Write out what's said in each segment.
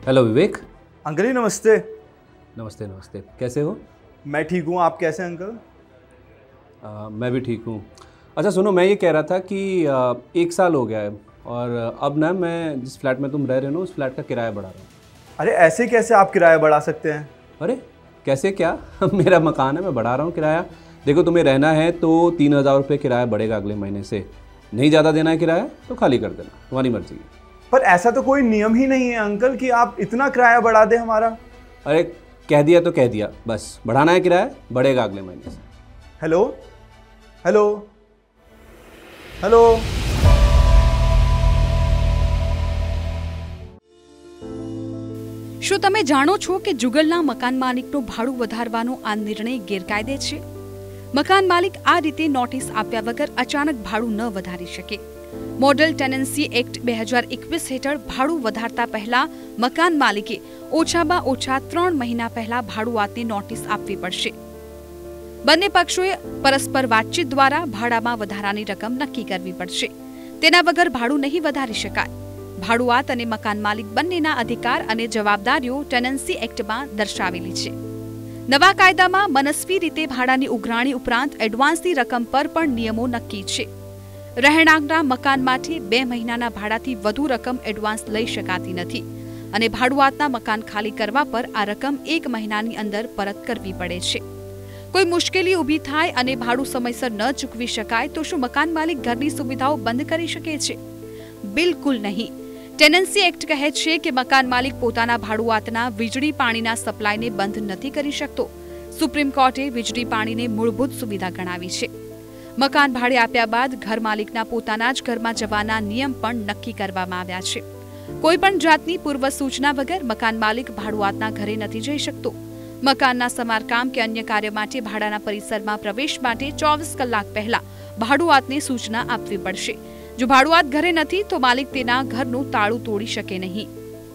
Hello विवेक। Uncle जी नमस्ते। नमस्ते नमस्ते, कैसे हो? मैं ठीक हूँ, आप कैसे हैं अंकल? मैं भी ठीक हूँ। अच्छा सुनो, मैं ये कह रहा था कि 1 साल हो गया है और अब ना मैं जिस फ्लैट में तुम रह रहे हो ना उस फ्लैट का किराया बढ़ा रहा हूँ। अरे ऐसे कैसे आप किराया बढ़ा सकते हैं? अरे कैसे क्या? मेरा मकान है, मैं बढ़ा रहा हूँ किराया। देखो तुम्हें रहना है तो 3,000 रुपये किराया बढ़ेगा अगले महीने से। नहीं ज़्यादा देना है किराया तो खाली कर देना, तुम्हारी मर्जी है। पर ऐसा तो कोई नियम ही नहीं है अंकल कि आप इतना किराया बढ़ा दें हमारा। अरे कह दिया तो कह दिया, बस बढ़ाना है किराया, बढ़ेगा अगले महीने से। Hello hello hello. શું તમે જાણો છો કે જુગલના મકાન માલિકનું ભાડું વધારવાનો આ નિર્ણય ગેરકાયદે છે? મકાન માલિક આ રીતે નોટિસ આપ્યા વગર અચાનક ભાડું ન વધારી શકે. મોડલ ટેનન્સી એક્ટ 2021 હેઠળ ભાડું વધારતા પહેલા મકાન માલિકે ઓછામાં ઓછા 3 મહિના પહેલા ભાડુઆતને નોટિસ આપવી પડશે. બંને પક્ષોએ પરસ્પર વાતચીત દ્વારા ભાડામાં વધારાની રકમ નક્કી કરવી પડશે. તેના વગર ભાડું નહીં વધારી શકાય. ભાડુઆત અને મકાન માલિક બંનેના અધિકાર અને જવાબદારીઓ ટેનન્સી એક્ટમાં દર્શાવેલી છે. નવા કાયદામાં મનસ્વી રીતે ભાડાની ઉઘરાણી ઉપરાંત એડવાન્સની રકમ પર પણ નિયમો નક્કી છે. રહેણાંકના મકાનમાંથી 2 મહિનાના ભાડાથી વધુ રકમ એડવાન્સ લઈ શકાતી નથી અને ભાડુઆતના મકાન ખાલી કરવા પર આ રકમ 1 મહિનાની અંદર પરત કરવી પડે છે. કોઈ મુશ્કેલી ઊભી થાય અને ભાડું સમયસર ન ચૂકવી શકાય તો શું મકાન માલિક ઘરની સુવિધાઓ બંધ કરી શકે છે? બિલકુલ નહીં. ટેનન્સી એક્ટ કહે છે કે મકાન માલિક પોતાના ભાડુઆતના વીજળી પાણીના સપ્લાયને બંધ નથી કરી શકતો. સુપ્રીમ કોર્ટે વીજળી પાણીને મૂળભૂત સુવિધા ગણાવી છે. મકાન ભાડે આપ્યા બાદ ઘર માલિકના પોતાના જ ઘરમાં જવાના નિયમ પણ નક્કી કરવામાં આવ્યા છે. કોઈપણ જાતની પૂર્વ સૂચના વગર મકાન માલિક ભાડુઆતના ઘરે નથી જઈ શકતો. મકાનના સમારકામ કે અન્ય કાર્ય માટે ભાડાના પરિસરમાં પ્રવેશ માટે 24 કલાક પહેલા ભાડુઆતને સૂચના આપવી પડશે. જો ભાડુઆત ઘરે નથી તો માલિક તેના ઘરનું તાળું તોડી શકે નહીં.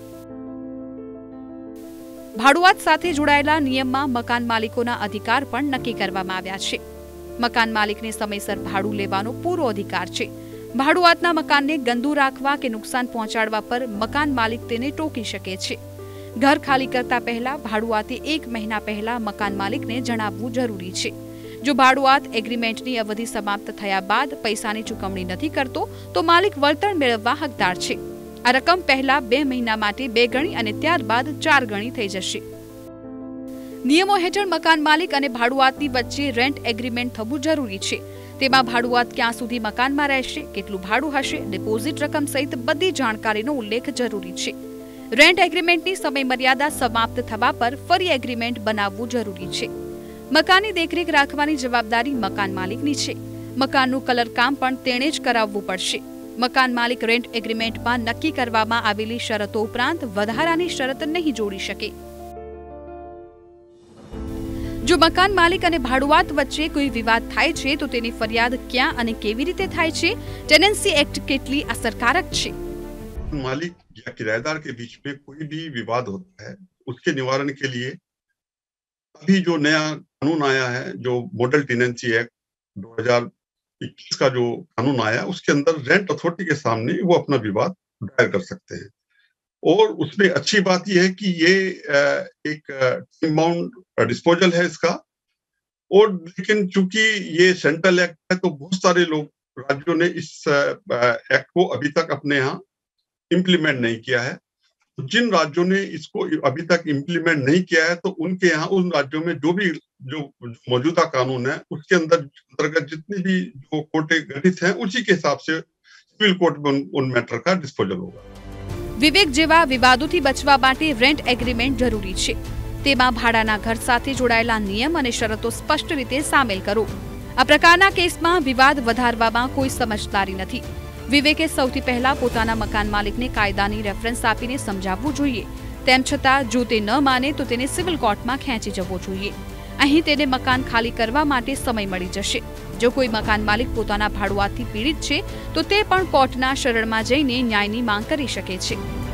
ભાડુઆત સાથે જોડાયેલા નિયમમાં મકાન માલિકોના અધિકાર પણ નક્કી કરવામાં આવ્યા છે. મકાન માલિકને સમયસર ભાડું લેવાનો પૂરો અધિકાર છે. ભાડુઆતના મકાનને ગંદુ રાખવા કે નુકસાન પહોંચાડવા પર મકાન માલિક તેને ટોકી શકે છે. ઘર ખાલી કરતા પહેલા ભાડુઆતે 1 મહિના પહેલા મકાન માલિકને જણાવવું જરૂરી છે. જો ભાડુઆત એગ્રીમેન્ટની અવધિ સમાપ્ત થયા બાદ પૈસાની ચૂકવણી નથી કરતો તો માલિક વળતર મેળવવા હકદાર છે. આ રકમ પહેલા 2 મહિના માટે 2 ગણી અને ત્યારબાદ 4 ગણી થઈ જશે. નિયમો હેઠળ મકાન માલિક અને ભાડુઆતની વચ્ચે રેન્ટ એગ્રીમેન્ટ થવું જરૂરી છે. તેમાં ભાડુઆત ક્યાં સુધી મકાનમાં રહેશે, કેટલું ભાડું હશે, ડિપોઝિટ રકમ સહિત બધી જાણકારીનો ઉલ્લેખ જરૂરી છે. રેન્ટ એગ્રીમેન્ટની સમયમર્યાદા સમાપ્ત થવા પર ફરી એગ્રીમેન્ટ બનાવવું જરૂરી છે. મકાનની દેખરેખ રાખવાની જવાબદારી મકાન માલિકની છે. મકાનનું કલર કામ પણ તેણે જ કરાવવું પડશે. મકાન માલિક રેન્ટ એગ્રીમેન્ટમાં નક્કી કરવામાં આવેલી શરતો ઉપરાંત વધારાની શરત નહીં જોડી શકે. જો મકાન માલિક અને ભાડુઆત વચ્ચે કોઈ વિવાદ થાય છે તો તેની ફરિયાદ ક્યાં અને કેવી રીતે થાય છે? ટેનન્સી એક્ટ કેટલી અસરકારક છે? मालिक या किराएदार के बीच में कोई भी विवाद होता है, उसके निवारण के लिए अभी जो नया कानून आया है, जो मॉडल टेनेंसी एक्ट 2021 का जो कानून आया, उसके अंदर रेंट अथॉरिटी के सामने वो अपना विवाद दायर कर सकते हैं. और उसमें अच्छी बात यह है कि ये एक टाइम बाउंड डिस्पोजल है इसका. और लेकिन चूंकि ये सेंट्रल एक्ट है तो बहुत सारे लोग, राज्यों ने इस एक्ट को अभी तक अपने यहाँ इम्प्लीमेंट नहीं किया है. जिन राज्यों ने इसको अभी तक इम्प्लीमेंट नहीं किया है तो उनके यहाँ उन राज्यों में जो मौजूदा कानून है उसके अंतर्गत जितनी भी जो कोर्टें गठित हैं उसी के हिसाब से सिविल कोर्ट में उन मैटर का डिस्पोजल होगा. વિવેક જેવા વિવાદોથી બચવા માટે રેન્ટ એગ્રીમેન્ટ જરૂરી છે. તેમાં ભાડાના ઘર સાથે જોડાયેલા નિયમ અને શરતો સ્પષ્ટ રીતે સામેલ કરો. આ પ્રકારના કેસમાં વિવાદ વધારવામાં કોઈ સમજદારી નથી. વિવેકે સૌથી પહેલા પોતાના મકાન માલિકને કાયદાની રેફરન્સ આપીને સમજાવવું જોઈએ. તેમ છતાં જો તે ન માને તો તેને સિવિલ કોર્ટમાં ખેંચી જવો જોઈએ. અહીં તેને મકાન ખાલી કરવા માટે સમય મળી જશે. જો કોઈ મકાન માલિક પોતાના ભાડુઆતથી પીડિત છે તો તે પણ કોર્ટના શરણમાં જઈને ન્યાયની માંગ કરી શકે છે.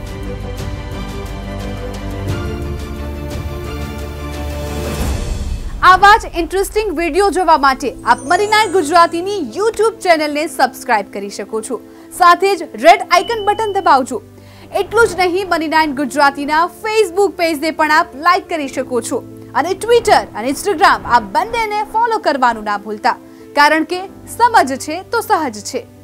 આવા જ ઇન્ટરેસ્ટિંગ વિડીયો જોવા માટે આપ મરીનાય ગુજરાતીની YouTube ચેનલને સબસ્ક્રાઇબ કરી શકો છો. સાથે જ રેડ આઇકન બટન દબાવજો. એટલું જ નહીં, મની9 ગુજરાતીના ફેસબુક પેજને પણ આપ લાઈક કરી શકો છો અને ટ્વિટર અને ઇન્સ્ટાગ્રામ આ બંનેને ફોલો કરવાનું ના ભૂલતા, કારણ કે સમજ છે તો સહજ છે.